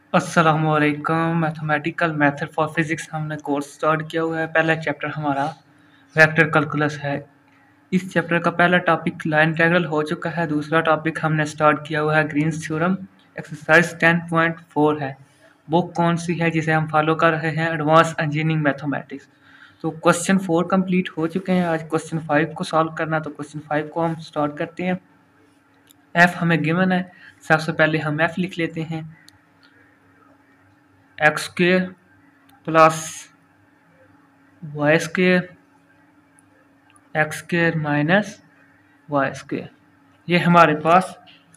अस्सलामुअलैकुम। Mathematical method for physics हमने course start किया हुआ है। पहला चैप्टर हमारा वेक्टर कैलकुलस है। इस चैप्टर का पहला टॉपिक लाइन इंटीग्रल हो चुका है। दूसरा टॉपिक हमने स्टार्ट किया हुआ है ग्रीन्स थ्योरम। एक्सरसाइज 10.4 है। बुक कौन सी है जिसे हम फॉलो कर रहे हैं? Advance engineering mathematics. तो क्वेश्चन 4 कंप्लीट हो चुके हैं। आज क्वेश्चन 5 को सॉल्व करना, तो क्वेश्चन 5 को हम स्टार्ट करते हैं। एफ हमें गिवन है। सबसे पहले हम एफ लिख लेते हैं। X square plus y square x square minus y square, ये हमारे पास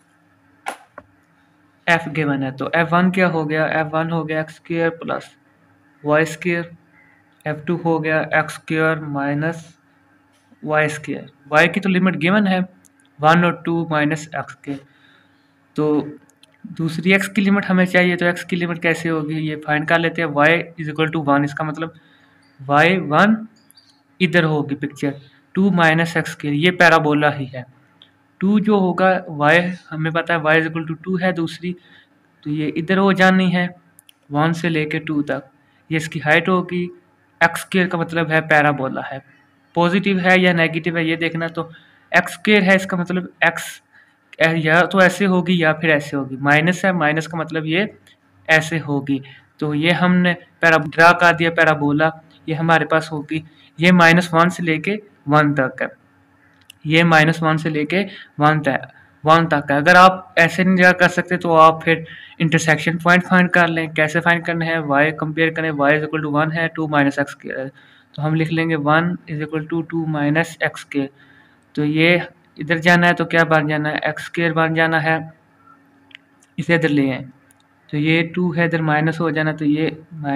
एफ गिवन है। तो एफ वन क्या हो गया? एफ वन हो गया x square plus y square. F two हो गया x square minus y square. Y की तो लिमिट गिवन है 1 और 2 माइनस एक्स के। तो दूसरी एक्स की लिमिट हमें चाहिए, तो एक्स की लिमिट कैसे होगी ये फाइंड कर लेते हैं। वाई इज इक्वल टू 1, इसका मतलब वाई 1 इधर होगी पिक्चर 2 माइनस एक्स के, ये पैराबोला ही है। 2 जो होगा वाई हमें पता है वाई इज इक्वल टू 2 है दूसरी, तो ये इधर हो जानी है 1 से लेके 2 तक। ये इसकी हाइट होगी। एक्स स्क्वायर का मतलब है पैराबोला है। पॉजिटिव है या नेगेटिव है ये देखना। तो एक्स स्क्वायर है, इसका मतलब एक्स या तो ऐसे होगी या फिर ऐसे होगी। माइनस है, माइनस का मतलब ये ऐसे होगी। तो ये हमने ड्रा कर दिया पैराबोला। ये हमारे पास होगी, ये -1 से लेके 1 तक है। ये -1 से लेके 1 तक है। अगर आप ऐसे नहीं ड्रा कर सकते तो आप फिर इंटरसेक्शन पॉइंट फाइंड कर लें। कैसे फाइंड करना है? y कंपेयर करें, y इज इक्वल टू 1 है, 2 माइनस एक्स के है, तो हम लिख लेंगे 1 is equal to 2 minus x के। तो ये इधर जाना है तो क्या बन जाना है? एक्स स्क्वायर बन जाना है। इसे इधर ले आए तो ये 2 है, इधर माइनस हो जाना, तो ये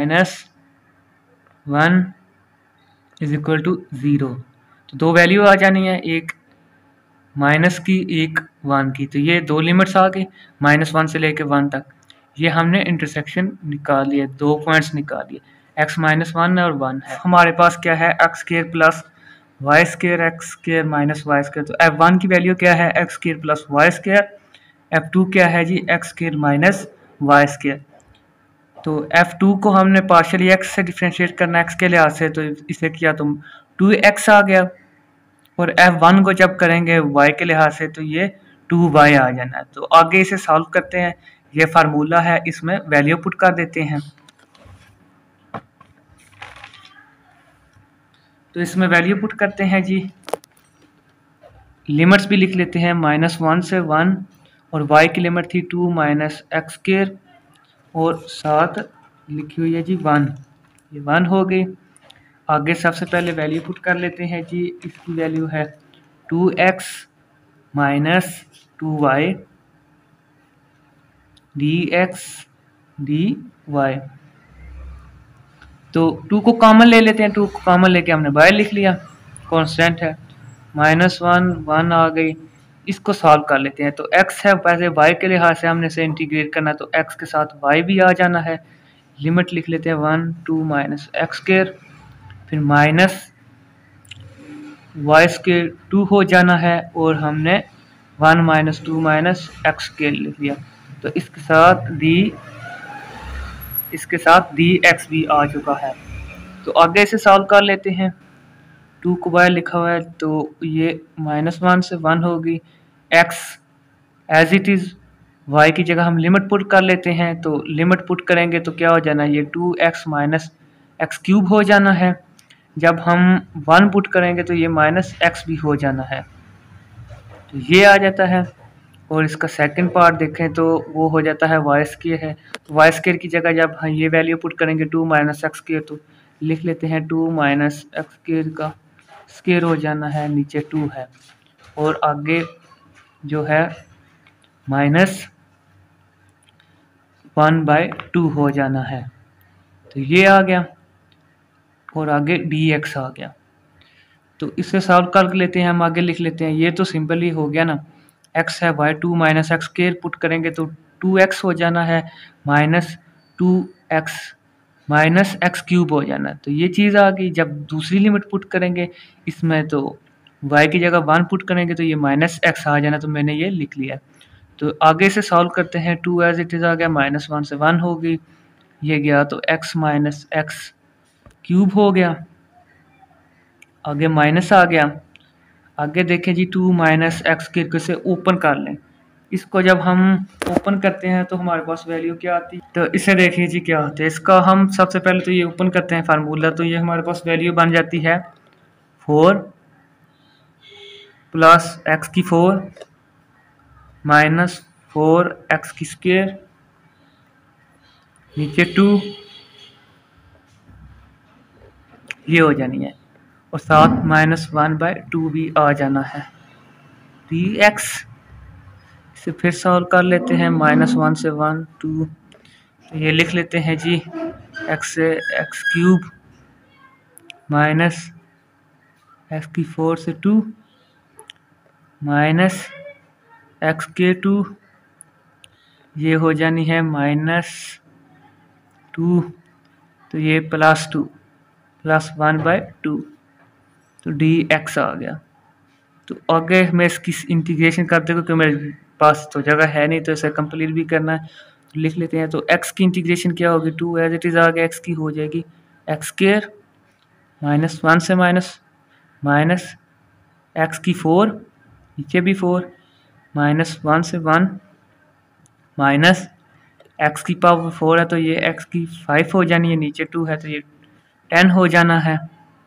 -1 इज इक्वल टू 0। तो दो वैल्यू आ जानी है, एक माइनस की एक 1 की। तो ये दो लिमिट्स आ गई -1 से लेके 1 तक। ये हमने इंटरसेक्शन निकाल लिए, दो पॉइंट्स निकाल लिए, x -1 और 1 है। हमारे पास क्या है? X square plus y square x square minus y square. तो f1 की वैल्यू क्या है? X square plus y square. f2 क्या है जी? X square minus y square. तो f2 को हमने पार्शियली x से डिफ्रेंशिएट करना x के लिहाज से, तो इसे किया तो 2x आ गया। और f1 को जब करेंगे y के लिहाज से तो ये 2y आ जाना है। तो आगे इसे सॉल्व करते हैं। ये फार्मूला है, इसमें वैल्यू पुट कर देते हैं। तो इसमें वैल्यू पुट करते हैं जी। लिमिट्स भी लिख लेते हैं, -1 से 1 और y की लिमिट थी 2 माइनस एक्स स्क्वायर और साथ लिखी हुई है जी 1, ये 1 हो गई। आगे सबसे पहले वैल्यू पुट कर लेते हैं जी। इसकी वैल्यू है 2x minus 2y dx dy। तो 2 को कॉमन ले लेते हैं, 2 को कॉमन लेके हमने y लिख लिया, कांस्टेंट है। -1 1 आ गई। इसको सॉल्व कर लेते हैं। तो x है, वैसे y के लिहाज से हमने इसे इंटीग्रेट करना, तो x के साथ y भी आ जाना है। लिमिट लिख लेते हैं 1 2 माइनस एक्स स्क्वायर, फिर माइनस वाई स्क्वायर 2 हो जाना है, और हमने 1 माइनस 2 माइनस एक्स स्क्वायर लिख लिया। तो इसके साथ डी एक्स भी आ चुका है। तो आगे इसे सॉल्व कर लेते हैं। 2 को बाहर लिखा हुआ है तो ये -1 से 1 होगी। x as it is, y की जगह हम लिमिट पुट कर लेते हैं। तो लिमिट पुट करेंगे तो क्या हो जाना है? ये 2x माइनस एक्स क्यूब हो जाना है। जब हम 1 पुट करेंगे तो ये -x भी हो जाना है, तो ये आ जाता है। और इसका सेकंड पार्ट देखें तो वो हो जाता है वाई स्क्वायर है। तो वाई स्क्वायर की जगह जब हम ये वैल्यू पुट करेंगे 2 माइनस एक्स स्क्वायर, तो लिख लेते हैं 2 माइनस एक्स स्क्वायर का स्क्वायर हो जाना है, नीचे 2 है, और आगे जो है -1/2 हो जाना है। तो ये आ गया, और आगे dx आ गया। तो इसे सॉल्व कर लेते हैं, हम आगे लिख लेते हैं। ये तो सिंपल ही हो गया ना, x है y 2 minus x square put करेंगे तो 2x हो जाना है, -2x माइनस एक्स क्यूब हो जाना है। तो ये चीज़ आ गई। जब दूसरी लिमिट पुट करेंगे इसमें, तो y की जगह 1 पुट करेंगे तो ये -x आ जाना, तो मैंने ये लिख लिया। तो आगे से सॉल्व करते हैं। 2 एज इट इज़ आ गया, -1 से 1 होगी, ये गया तो x माइनस एक्स क्यूब हो गया, आगे माइनस आ गया। आगे देखें जी, 2 माइनस एक्स के से ओपन कर लें। इसको जब हम ओपन करते हैं तो हमारे पास वैल्यू क्या आती है, तो इसे देखिए जी क्या होता है। इसका हम सबसे पहले तो ये ओपन करते हैं फार्मूला, तो ये हमारे पास वैल्यू बन जाती है 4 प्लस एक्स की 4 माइनस 4 एक्स की स्क्वायर, नीचे 2, ये हो जानी है, और साथ -1/2 भी आ जाना है। dx इसे फिर सॉल्व कर लेते हैं, -1 से 1 2, तो ये लिख लेते हैं जी x से एक्स क्यूब माइनस एक्स की 4 से 2 माइनस एक्स के 2, ये हो जानी है -2, तो ये +2 प्लस 1/2, तो dx आ गया। तो आगे मैं इसकी इंटीग्रेशन कर दूँ क्योंकि मेरे पास तो जगह है नहीं, तो इसे कंप्लीट भी करना है, तो लिख लेते हैं। तो x की इंटीग्रेशन क्या होगी, 2 एज इट इज़ आ गया, x की हो जाएगी एक्स स्क्वायर -1 से माइनस एक्स की 4, नीचे भी 4, -1 से 1 माइनस एक्स की पावर 4 है तो ये एक्स की 5 हो जानी है, नीचे 2 है तो ये 10 हो जाना है,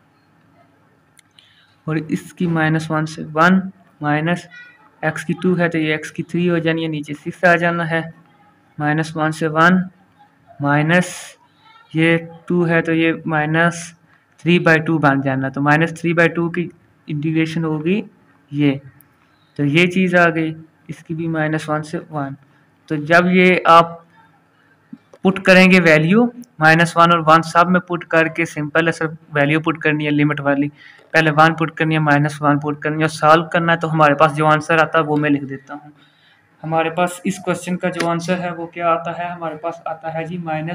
और इसकी -1 से 1 माइनस एक्स की 2 है तो ये एक्स की 3 हो जानी है, नीचे 6 आ जाना है, -1 से 1 माइनस ये 2 है तो ये -3/2 बन जाना, तो -3/2 की इंटीग्रेशन होगी ये, तो ये चीज़ आ गई, इसकी भी -1 से 1। तो जब ये आप पुट करेंगे वैल्यू -1 और 1 सब में पुट करके, सिंपल है सर, वैल्यू पुट करनी है लिमिट वाली, पहले 1 पुट करनी है, -1 पुट करनी है और सॉल्व करना है, तो हमारे पास जो आंसर आता है वो मैं लिख देता हूँ। हमारे पास इस क्वेश्चन का जो आंसर है वो क्या आता है, हमारे पास आता है जी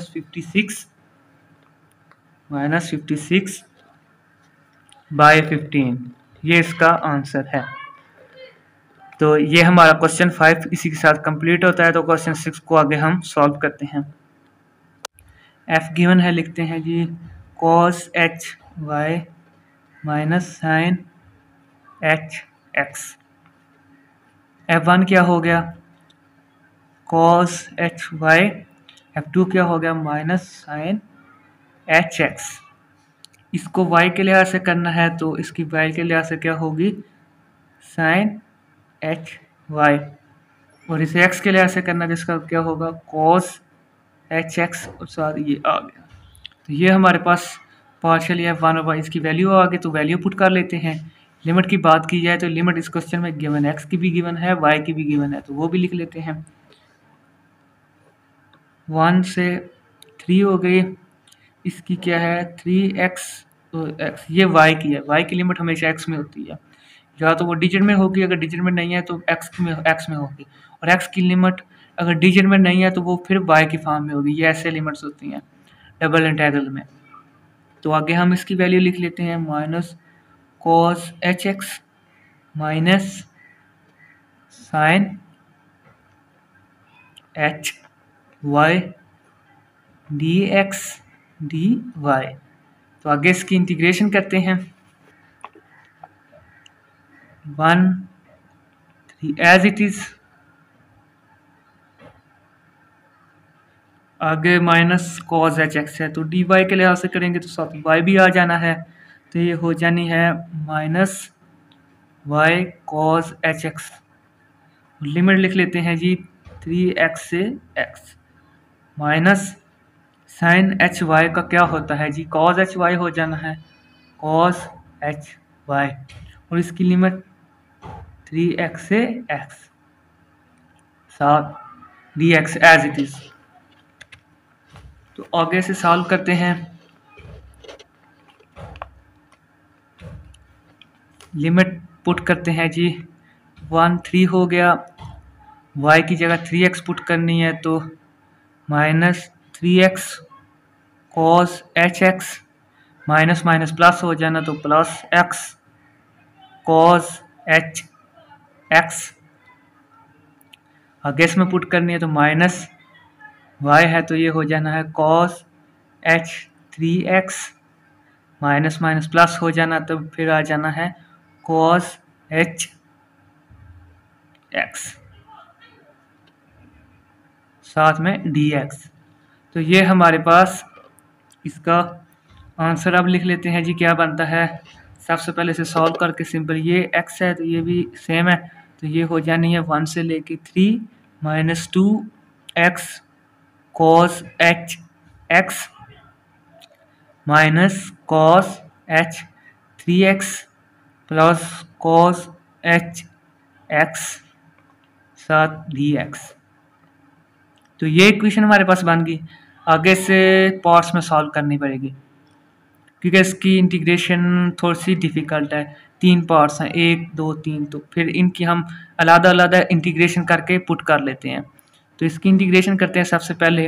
-56/15, ये इसका आंसर है। तो ये हमारा क्वेश्चन 5 इसी के साथ कंप्लीट होता है। तो क्वेश्चन 6 को आगे हम सॉल्व करते हैं। f गिवन है, लिखते हैं जी cos h y minus sine H x. f1 क्या हो गया cos h y, f2 क्या हो गया माइनस साइन एच एक्स। इसको y के लिहाज से करना है तो इसकी y के लिहाज से क्या होगी साइन एच वाई, और इसे x के लिहाज से करना है जिसका क्या होगा cos एच एक्स, और साथ ये आ गया। तो ये हमारे पास पार्शियल या 1 और इसकी वैल्यू आ गई, तो वैल्यू पुट कर लेते हैं। लिमिट की बात की जाए तो लिमिट इस क्वेश्चन में गिवन x की भी गिवन है, y की भी गिवन है, तो वो भी लिख लेते हैं। 1 से 3 हो गई, इसकी क्या है 3x, तो x ये y की है, y की लिमिट हमेशा x में होती है, या तो वो डिजिट में होगी, अगर डिजिट में नहीं है तो x में होगी, और x की लिमिट अगर डिजिट में नहीं है तो वो फिर y की फॉर्म में होगी। ये ऐसे लिमिट्स होती हैं डबल इंटीग्रल में। तो आगे हम इसकी वैल्यू लिख लेते हैं minus cos h x minus sine h y d x d y. तो आगे इसकी इंटीग्रेशन करते हैं। 1 3 एज इट इज, आगे माइनस cos एच एक्स है तो डी वाई के लिहाज से करेंगे तो साथ वाई भी आ जाना है, तो ये हो जानी है minus y cos h x. Limit लिख लेते हैं जी 3x से x, minus sine h y का क्या होता है जी cos एच वाई हो जाना है cos एच वाई, और इसकी लिमिट 3x से x, साथ dx एज इट इज। तो आगे से सॉल्व करते हैं। लिमिट पुट करते हैं जी 1 3 हो गया, y की जगह 3x पुट करनी है तो minus 3x cos h x, minus minus plus हो जाना तो plus x cos h x. आगे इसमें पुट करनी है तो माइनस वाई है तो ये हो जाना है cos h 3x minus minus plus हो जाना तो फिर आ जाना है कॉस एच एक्स साथ में dx। तो ये हमारे पास इसका आंसर अब लिख लेते हैं जी। क्या बनता है, सबसे पहले से सॉल्व करके सिंपल, ये x है तो ये भी सेम है तो ये हो जानी है 1 से लेके 3 minus 2x cos h x minus cos h 3x plus cos h x साथ dx। तो ये इक्वेशन हमारे पास बन गई। आगे से पार्ट्स में सॉल्व करनी पड़ेगी क्योंकि इसकी इंटीग्रेशन थोड़ी सी डिफ़िकल्ट है। 3 पार्ट्स हैं, 1 2 3, तो फिर इनकी हम अलग अलग इंटीग्रेशन करके पुट कर लेते हैं। तो इसकी इंटीग्रेशन करते हैं। सबसे पहले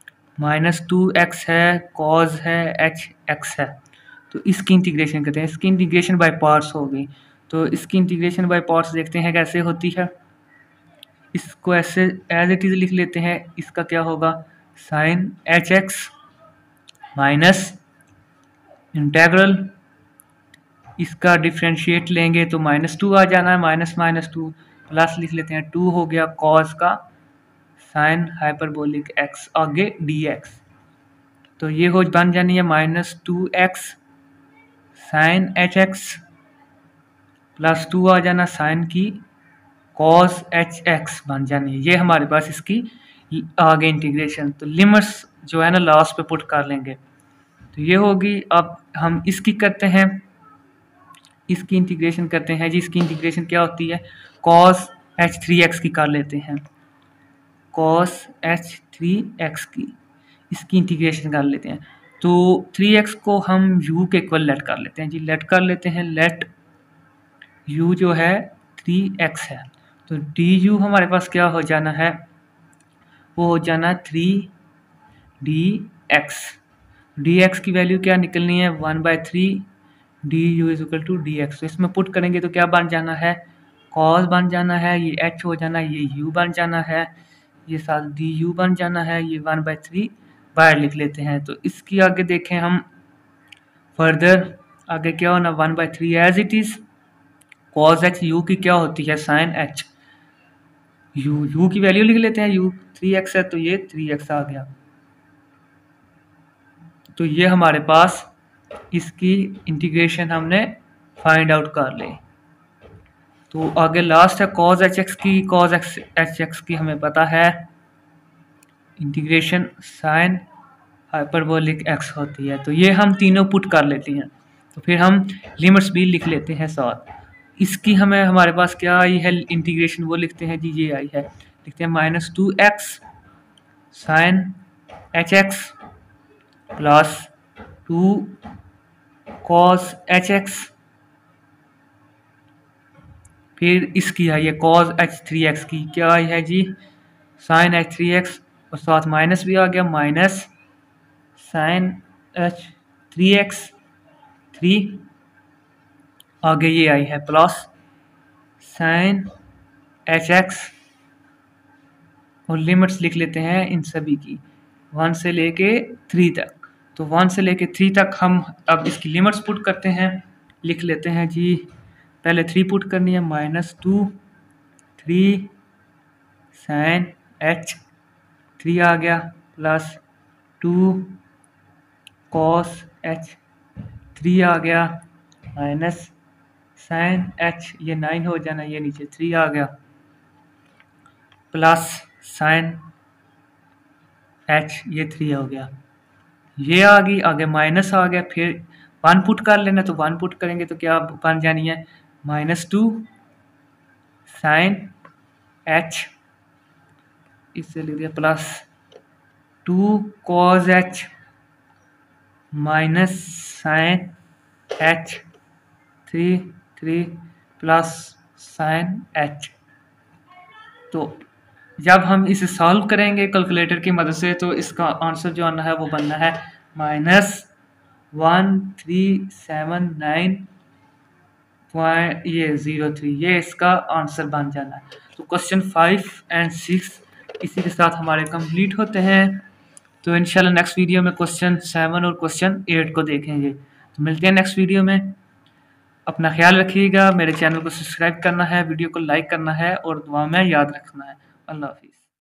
-2x है, कॉस है, एच एक्स है, तो इसकी इंटीग्रेशन करते हैं। इसकी इंटीग्रेशन बाय पार्ट्स हो गई। तो इसकी इंटीग्रेशन बाय पार्ट्स देखते हैं कैसे होती है। इसको ऐसे एज इट इज़ लिख लेते हैं। इसका क्या होगा, sine H x minus integral, इसका डिफ्रेंशिएट लेंगे तो -2 आ जाना है, माइनस माइनस 2 प्लस लिख लेते हैं 2 हो गया कॉस का साइन हाइपरबोलिक एक्स आगे dx। तो ये हो बन जानी है -2x sine H x plus 2 आ जाना साइन की कॉस एच एक्स बन जानी है। ये हमारे पास इसकी आगे इंटीग्रेशन। तो लिमिट्स जो है ना लास्ट पे पुट कर लेंगे तो ये होगी। अब हम इसकी करते हैं, इसकी इंटीग्रेशन करते हैं जी। इसकी इंटीग्रेशन क्या होती है, cos h3x की कर लेते हैं, cos h3x की इसकी इंटीग्रेशन कर लेते हैं। तो 3x को हम u के इक्वल लेट कर लेते हैं जी। लेट कर लेते हैं, लेट u जो है 3x है तो du हमारे पास क्या हो जाना है, वो हो जाना 3dx। dx की वैल्यू क्या निकलनी है, 1/3 du is equal to dx। तो इसमें पुट करेंगे तो क्या बन जाना है, cos बन जाना है, ये h हो जाना है, ये u बन जाना है, ये साथ du बन जाना है, ये 1/3 बाहर लिख लेते हैं। तो इसकी आगे देखें हम फर्दर, आगे क्या होना 1/3 as it is. cos h u की क्या होती है, साइन h u की वैल्यू लिख लेते हैं, u 3x है तो ये 3x आ गया। तो ये हमारे पास इसकी इंटीग्रेशन हमने फाइंड आउट कर ली। तो आगे लास्ट है cos hx की। cos hx की हमें पता है इंटीग्रेशन साइन हाइपरबोलिक x होती है। तो ये हम तीनों पुट कर लेते हैं। तो फिर हम लिमिट्स भी लिख लेते हैं साथ। इसकी हमें हमारे पास क्या आई है इंटीग्रेशन, वो लिखते हैं जी। ये आई है, लिखते हैं -2x sine H x plus 2 cos h x, फिर इसकी आई है cos h3x की क्या आई है जी, साइन h3x और साथ माइनस भी आ गया, माइनस साइन h3x 3, आगे ये आई है प्लस साइन hx और लिमिट्स लिख लेते हैं इन सभी की 1 से लेके 3 तक। तो 1 से लेके 3 तक हम अब इसकी लिमिट्स पुट करते हैं, लिख लेते हैं जी। पहले 3 पुट करनी है, -2 3 साइन h 3 आ गया प्लस 2 cos h 3 आ गया माइनस साइन h, ये 9 हो जाना, ये नीचे 3 आ गया प्लस साइन h, ये 3 हो गया, ये आ गई। आगे माइनस आ गया, फिर 1 पुट कर लेना। तो 1 पुट करेंगे तो क्या बन जानी है, -2 साइन h, इससे लिख दिया plus 2 cos h minus sine h 3 plus sine h। तो जब हम इसे सॉल्व करेंगे कैलकुलेटर की मदद से तो इसका आंसर जो आना है वो बनना है -1379 ये 03, ये इसका आंसर बन जाना है। तो क्वेश्चन 5 एंड 6 इसी के साथ हमारे कंप्लीट होते हैं। तो इंशाल्लाह नेक्स्ट वीडियो में क्वेश्चन 7 और क्वेश्चन 8 को देखेंगे। तो मिलते हैं नेक्स्ट वीडियो में। अपना ख्याल रखिएगा, मेरे चैनल को सब्सक्राइब करना है, वीडियो को लाइक करना है और दुआ में याद रखना है। अल्लाह हाफिज़।